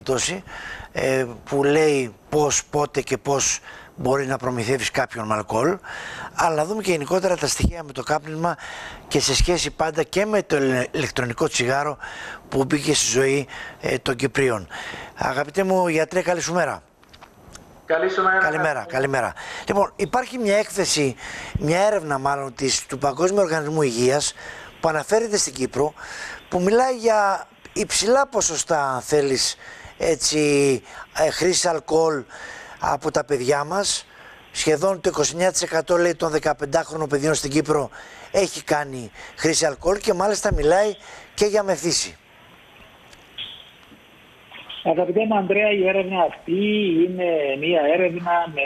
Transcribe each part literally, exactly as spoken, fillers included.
περιπτώσει, ε, που λέει πώς, πότε και πώς μπορεί να προμηθεύεις κάποιον με αλκοόλ, αλλά να δούμε και γενικότερα τα στοιχεία με το κάπνισμα και σε σχέση πάντα και με το ηλεκτρονικό τσιγάρο που μπήκε στη ζωή ε, των Κυπρίων. Αγαπητέ μου γιατρέ, καλή σου μέρα. Καλή σου μέρα. Καλημέρα, καλημέρα. Λοιπόν, υπάρχει μια έκθεση, μια έρευνα μάλλον της, του Παγκόσμιου Οργανισμού Υγείας που αναφέρεται στην Κύπρο, που μιλάει για υψηλά ποσοστά, αν θέλεις, έτσι, ε, χρήση αλκοόλ από τα παιδιά μας. Σχεδόν το είκοσι εννέα τοις εκατό λέει των δεκαπεντάχρονων παιδιών στην Κύπρο έχει κάνει χρήση αλκοόλ και μάλιστα μιλάει και για μεθύση. Αγαπητέ μου Ανδρέα, η έρευνα αυτή είναι μια έρευνα με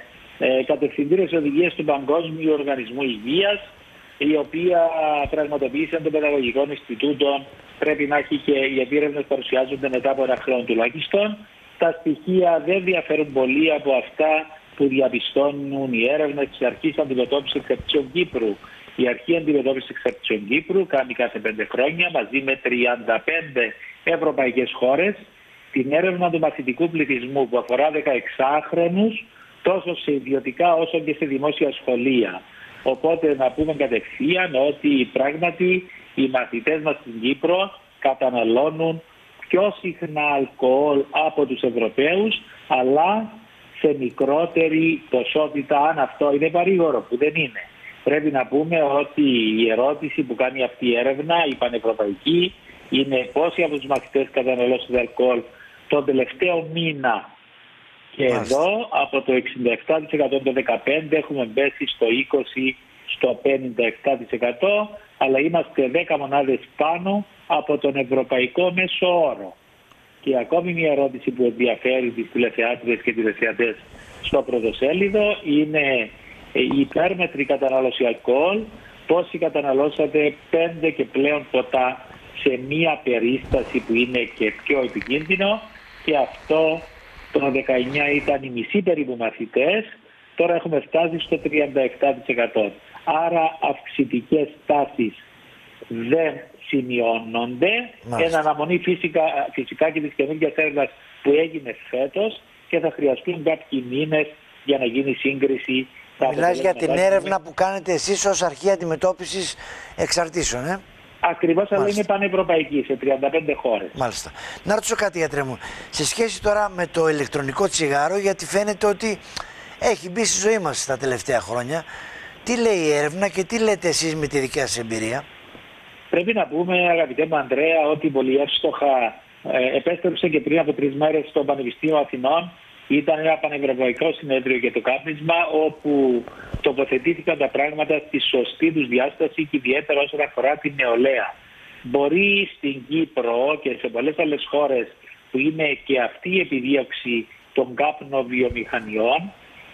ε, κατευθυντήρες οδηγίες του Παγκόσμιου Οργανισμού Υγείας, η οποία πραγματοποίησαν των Παιδαγωγικών Ινστιτούτων. Πρέπει να έχει και οι έρευνες παρουσιάζονται μετά από ένα χρόνο τουλάχιστον. Τα στοιχεία δεν διαφέρουν πολύ από αυτά που διαπιστώνουν οι έρευνες της Αρχής Αντιμετώπισης Εξαρτήσεων Κύπρου. Η Αρχή Αντιμετώπισης Εξαρτήσεων Κύπρου κάνει κάθε πέντε χρόνια μαζί με τριάντα πέντε ευρωπαϊκές χώρες την έρευνα του μαθητικού πληθυσμού που αφορά δεκαεξάχρονους τόσο σε ιδιωτικά όσο και σε δημόσια σχολεία. Οπότε να πούμε κατευθείαν ότι πράγματι οι μαθητές μας στην Κύπρο καταναλώνουν πιο συχνά αλκοόλ από τους Ευρωπαίους, αλλά σε μικρότερη ποσότητα, αν αυτό είναι παρήγορο, που δεν είναι. Πρέπει να πούμε ότι η ερώτηση που κάνει αυτή η έρευνα, η πανευρωπαϊκή, είναι πόσοι από τους μαθητές καταναλώσουν αλκοόλ τον τελευταίο μήνα. Και Μάλιστα. Εδώ από το εξήντα επτά τοις εκατό το δεκαπέντε έχουμε μπέσει στο είκοσι, στο πενήντα επτά τοις εκατό, αλλά είμαστε δέκα μονάδες πάνω από τον ευρωπαϊκό μέσο όρο. Και ακόμη μια ερώτηση που ενδιαφέρει τις τηλεθεάτρες και τηλεθεατές στο πρωτοσέλιδο είναι η υπέρμετρη κατανάλωση αλκοόλ. Πόσοι καταναλώσατε πέντε και πλέον ποτά σε μία περίσταση που είναι και πιο επικίνδυνο, και αυτό το δεκαεννιά ήταν οι μισοί περίπου μαθητές, τώρα έχουμε φτάσει στο τριάντα επτά τοις εκατό. Άρα αυξητικές τάσεις δεν σημειώνονται. Εν αναμονή φυσικά, φυσικά και της καινούργιας έρευνας που έγινε φέτος, και θα χρειαστούν κάποιοι μήνες για να γίνει σύγκριση. Μιλάς για την έρευνα που κάνετε εσείς ως Αρχή Αντιμετώπισης Εξαρτήσεων, ε? Ακριβώς, αλλά είναι πανευρωπαϊκή σε τριάντα πέντε χώρες. Μάλιστα. Να ρωτήσω κάτι, γιατρέ μου. Σε σχέση τώρα με το ηλεκτρονικό τσιγάρο, γιατί φαίνεται ότι έχει μπει στη ζωή μας τα τελευταία χρόνια. Τι λέει η έρευνα και τι λέτε εσείς με τη δικιά σας εμπειρία? Πρέπει να πούμε, αγαπητέ μου Ανδρέα, ότι πολύ εύστοχα ε, επέστρεψε και πριν από τρεις μέρες στο Πανεπιστήμιο Αθηνών. Ήταν ένα πανευρωπαϊκό συνέδριο για το κάπνισμα, όπου τοποθετήθηκαν τα πράγματα στη σωστή τους διάσταση και ιδιαίτερα όσον αφορά την νεολαία. Μπορεί στην Κύπρο και σε πολλές άλλες χώρες που είναι και αυτή η επιδίωξη των κάπνοβιομηχανιών,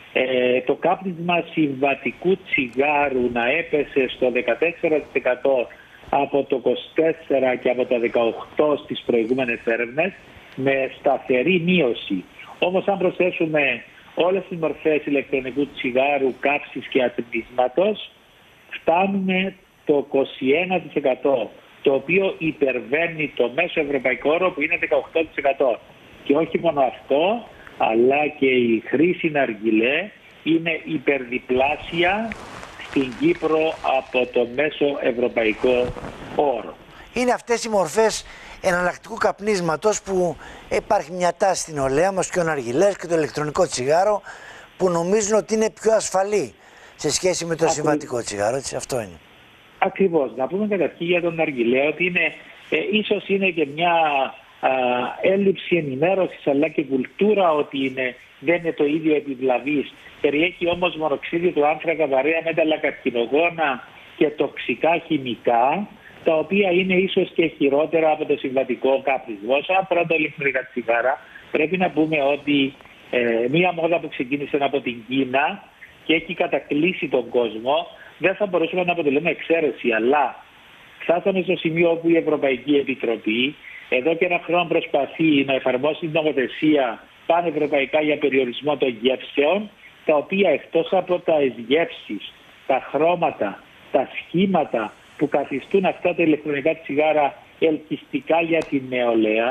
ε, το κάπνισμα συμβατικού τσιγάρου να έπεσε στο δεκατέσσερα τοις εκατό από το είκοσι τέσσερα τοις εκατό και από το δεκαοκτώ τοις εκατό στις προηγούμενες έρευνες, με σταθερή μείωση. Όμως αν προσθέσουμε όλες τις μορφές ηλεκτρονικού τσιγάρου, κάψης και ατμίσματος, φτάνουμε το είκοσι ένα τοις εκατό, το οποίο υπερβαίνει το μέσο ευρωπαϊκό όρο που είναι δεκαοκτώ τοις εκατό. Και όχι μόνο αυτό, αλλά και η χρήση ναργιλέ είναι υπερδιπλάσια στην Κύπρο από το μέσο ευρωπαϊκό όρο. Είναι αυτές οι μορφές εναλλακτικού καπνίσματος που υπάρχει μια τάση στην νεολαία μας, και ο ναργιλές και το ηλεκτρονικό τσιγάρο, που νομίζουν ότι είναι πιο ασφαλή σε σχέση με το Ακρι... συμβατικό τσιγάρο, έτσι, αυτό είναι. Ακριβώς. Να πούμε καταρχήν για τον ναργιλέ ότι είναι, ε, ίσως είναι και μια α, έλλειψη ενημέρωσης αλλά και κουλτούρα ότι είναι, δεν είναι το ίδιο επιβλαβής. Περιέχει όμως μονοξίδιο του άνθρακα, βαρέα μέταλλα, καρκινογόνα και τοξικά χημικά, τα οποία είναι ίσως και χειρότερα από το συμβατικό κάπνισμα. Όσον αφορά τα ηλεκτρονικά τσιγάρα, πρέπει να πούμε ότι ε, μία μόδα που ξεκίνησε από την Κίνα και έχει κατακλείσει τον κόσμο, δεν θα μπορούσαμε να αποτελούμε εξαίρεση, αλλά φτάσαμε στο σημείο όπου η Ευρωπαϊκή Επιτροπή εδώ και ένα χρόνο προσπαθεί να εφαρμόσει την νομοθεσία πανευρωπαϊκά για περιορισμό των γεύσεων, τα οποία εκτός από τα γεύσεις, τα χρώματα, τα σχήματα που καθιστούν αυτά τα ηλεκτρονικά τσιγάρα ελκυστικά για την νεολαία,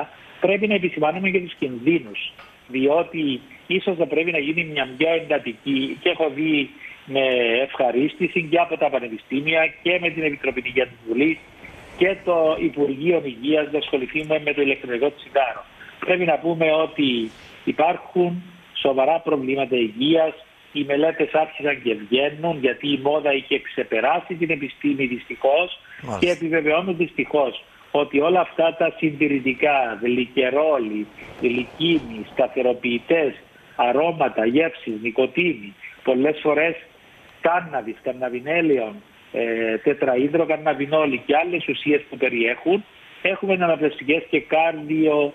πρέπει να επισημάνουμε και τους κινδύνους, διότι ίσως θα πρέπει να γίνει μια πιο εντατική, και έχω δει με ευχαρίστηση και από τα πανεπιστήμια και με την Επιτροπή Υγείας της Βουλής και το Υπουργείο Υγείας να ασχοληθούμε με το ηλεκτρονικό τσιγάρο. Πρέπει να πούμε ότι υπάρχουν σοβαρά προβλήματα υγείας. Οι μελέτες άρχισαν και βγαίνουν, γιατί η μόδα είχε ξεπεράσει την επιστήμη δυστυχώς, και επιβεβαιώνουν δυστυχώς ότι όλα αυτά τα συντηρητικά, γλυκερόλοι, γλυκίνοι, σταθεροποιητές, αρώματα, γεύσεις, νοικοτήνη, πολλές φορές κάναβης, καναβινέλαιον, ε, τετραΐδροκαναβινόλη και άλλες ουσίες που περιέχουν, έχουμε αναπνευστικές και κάρδιο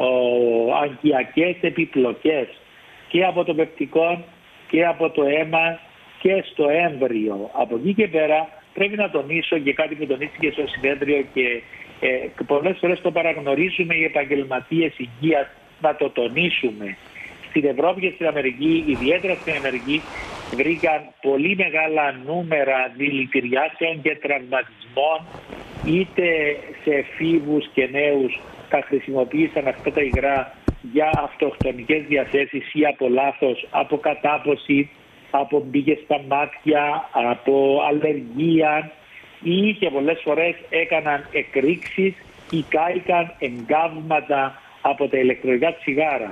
αγκιακές επιπλοκές και από το πεπτικό και από το αίμα και στο έμβριο. Από εκεί και πέρα πρέπει να τονίσω και κάτι που τονίστηκε στο συνέδριο και ε, πολλές φορές το παραγνωρίζουμε οι επαγγελματίες υγείας, να το τονίσουμε. Στην Ευρώπη και στην Αμερική, ιδιαίτερα στην Αμερική, βρήκαν πολύ μεγάλα νούμερα δηλητηριάσεων και τραυματισμών, είτε σε εφήβους και νέους τα χρησιμοποίησαν αυτά τα υγρά για αυτοκτονικές διαθέσεις ή από λάθος, από κατάποση, από μπήκε στα μάτια, από αλλεργία, ή και πολλές φορές έκαναν εκρήξεις ή κάηκαν εγκάβματα από τα ηλεκτρονικά τσιγάρα.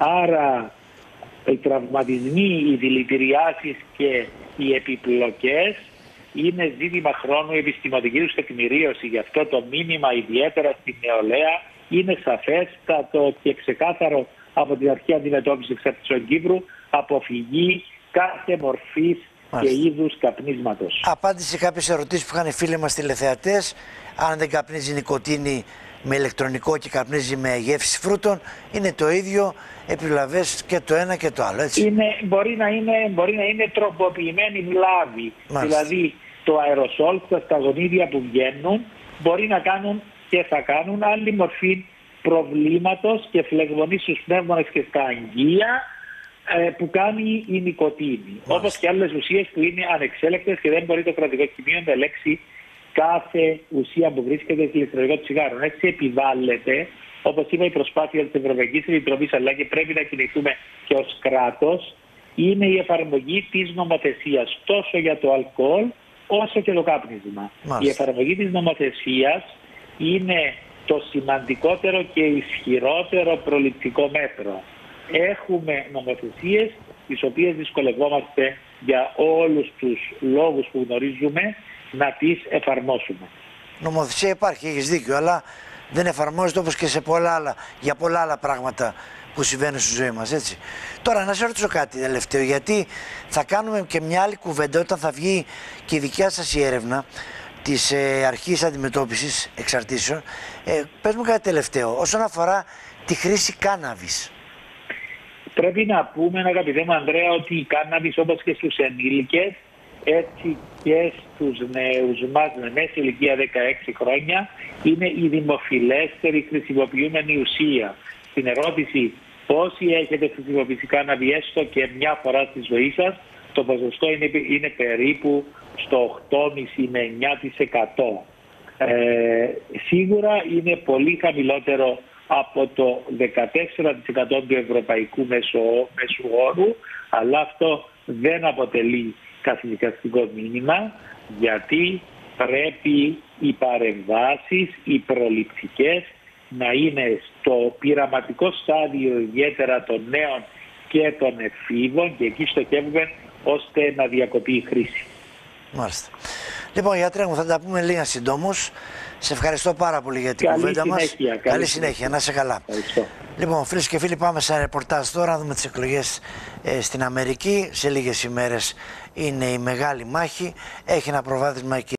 Άρα οι τραυματισμοί, οι δηλητηριάσεις και οι επιπλοκές είναι ζήτημα χρόνου. Η επιστημονική τους τεκμηρίωση, γι' αυτό το μήνυμα ιδιαίτερα στην νεολαία είναι σαφέστατο και ξεκάθαρο από την αρχή αντιμετώπιση εξαρτησιών Κύπρου, αποφυγή κάθε μορφής και είδους καπνίσματος. Απάντησε κάποιες ερωτήσεις που είχαν φίλοι μας τηλεθεατές. Αν δεν καπνίζει νοικοτήνη με ηλεκτρονικό και καπνίζει με γεύση φρούτων, είναι το ίδιο, επιβλαβές και το ένα και το άλλο, έτσι. Είναι, μπορεί, να είναι, μπορεί να είναι τροποποιημένη βλάβη. Δηλαδή το αεροσόλ, τα σταγονίδια που βγαίνουν, μπορεί να κάνουν και θα κάνουν άλλη μορφή προβλήματος και φλεγμονή στους πνεύμονες και στα αγγεία ε, που κάνει η νοικοτήνη. Όπως και άλλες ουσίες που είναι ανεξέλεκτες και δεν μπορεί το κρατικό σημείο να ελέγξει κάθε ουσία που βρίσκεται στο ηλεκτρονικό τσιγάρο. Έτσι επιβάλλεται, όπως είπα, η προσπάθεια της Ευρωπαϊκής Επιτροπής, αλλά και πρέπει να κινηθούμε και ως κράτος, είναι η εφαρμογή της νομοθεσίας τόσο για το αλκοόλ όσο και το κάπνισμα. Μάλιστα. Η εφαρμογή της νομοθεσίας είναι το σημαντικότερο και ισχυρότερο προληπτικό μέτρο. Έχουμε νομοθεσίες τις οποίες δυσκολευόμαστε για όλους τους λόγους που γνωρίζουμε να τις εφαρμόσουμε. Νομοθεσία υπάρχει, έχεις δίκιο, αλλά δεν εφαρμόζεται όπως και σε πολλά άλλα, για πολλά άλλα πράγματα που συμβαίνουν στη ζωή μας, έτσι. Τώρα να σε ρωτήσω κάτι τελευταίο, γιατί θα κάνουμε και μια άλλη κουβέντα όταν θα βγει και η δικιά σας η έρευνα της ε, αρχής αντιμετώπισης εξαρτήσεων. Ε, πες μου κάτι τελευταίο, όσον αφορά τη χρήση κάναβης. Πρέπει να πούμε, αγαπητέ μου Ανδρέα, ότι η κάναβης, όπως και στους ενήλικες, έτσι και στους νέους μας με μέση ηλικία δεκαέξι χρόνια, είναι η δημοφιλέστερη χρησιμοποιούμενη ουσία. Στην ερώτηση πόσοι έχετε χρησιμοποιήσει κάναβη έστω και μια φορά στη ζωή σας, το ποσοστό είναι, είναι περίπου στο οκτώ κόμμα πέντε με εννιά τοις εκατό. Ε, σίγουρα είναι πολύ χαμηλότερο από το δεκατέσσερα τοις εκατό του ευρωπαϊκού μέσου όρου, αλλά αυτό δεν αποτελεί καθησυχαστικό μήνυμα, γιατί πρέπει οι παρεμβάσεις, οι προληπτικές, να είναι στο πειραματικό στάδιο, ιδιαίτερα των νέων και των εφήβων, και εκεί στοχεύουμε ώστε να διακοπεί η χρήση. Μάλιστα. Λοιπόν, γιατρέ μου, θα τα πούμε λίγα συντόμως. Σε ευχαριστώ πάρα πολύ για την καλή κουβέντα συνέχεια, μας. Καλή, καλή συνέχεια, να είσαι καλά. Ευχαριστώ. Λοιπόν, φίλες και φίλοι, πάμε σε ρεπορτάζ τώρα, να δούμε τις εκλογές ε, στην Αμερική. Σε λίγες ημέρες είναι η μεγάλη μάχη. Έχει ένα προβάδισμα και